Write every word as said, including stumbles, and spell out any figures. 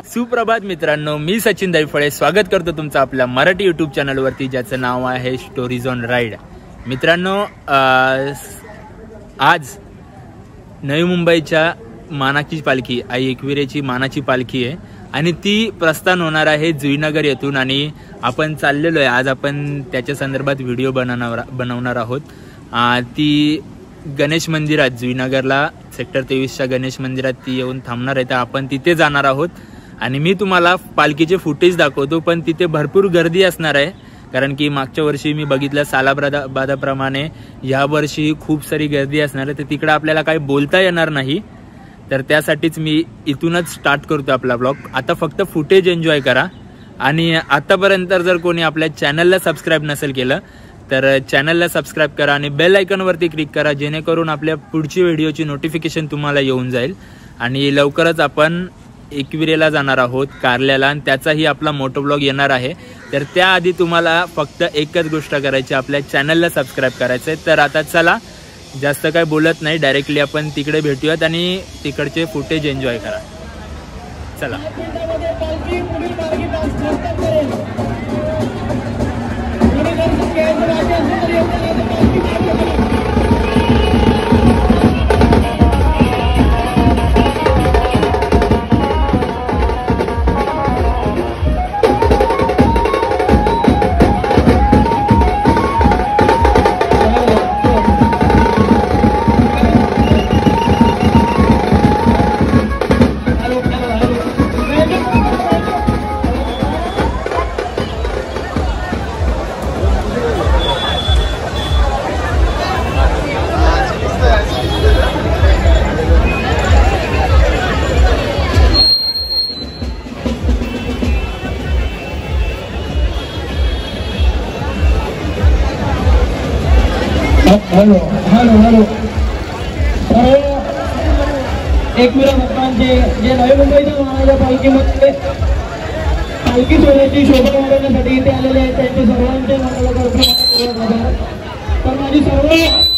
सुप्रभात मित्रांनो, मी सचिन दैफळे स्वागत करतो तुमचं आपल्या मराठी यूट्यूब चॅनलवरती ज्याचं नाव आहे स्टोरीज ऑन राईड। मित्रांनो, आज नवी मुंबईच्या मानाची पालखी आई एकविरेची मानाची पालखी आहे आणि ती प्रस्थान होणार आहे जुईनगर येथून आणि आपण चाललेलो आहे। आज आपण त्याच्या संदर्भात व्हिडिओ बनवणार बनवणार आहोत। ती गणेश मंदिरात जुईनगरला सेक्टर तेवीसच्या गणेश मंदिरात ती येऊन थांबणार आहे, तर आपण तिथे जाणार आहोत आणि मी तुम्हाला पालखीचे फुटेज दाखवतो। पण तिथे भरपूर गर्दी असणार आहे, कारण की मागच्या वर्षी मी बघितलं सालाबादा बादाप्रमाणे या वर्षी खूप सारी गर्दी असणार आहे, तर तिकडे आपल्याला काही बोलता येणार नाही। तर त्यासाठीच मी इथूनच स्टार्ट करतो आपला ब्लॉग। आता फक्त फुटेज एन्जॉय करा आणि आतापर्यंत जर कोणी आपल्या चॅनलला सबस्क्राइब नसेल केलं तर चॅनलला सबस्क्राइब करा आणि बेल आयकॉनवरती क्लिक करा, जेणेकरून आपल्या पुढची व्हिडिओची नोटिफिकेशन तुम्हाला येऊन जाईल। आणि लवकरच आपण एकविरेला जाणार आहोत कारल्याला आणि त्याचाही आपला मोटो ब्लॉग येणार आहे। तर त्याआधी तुम्हाला फक्त एकच गोष्ट करायची, आपल्या चॅनलला सबस्क्राइब करायचं आहे। तर आता चला, जास्त काय बोलत नाही, डायरेक्टली आपण तिकडे भेटूयात आणि तिकडचे फुटेज एन्जॉय करा। चला हॅलो हॅलो हॅलो सर्व एकविरा भक्तांचे जे नवी मुंबईच्या मानाच्या पालखीमध्ये पालखी सोहळ्याची शोभा वाढवण्यासाठी इथे आलेले आहेत त्यांचे सर्वांचे मंगल करतो। तर माझी सर्व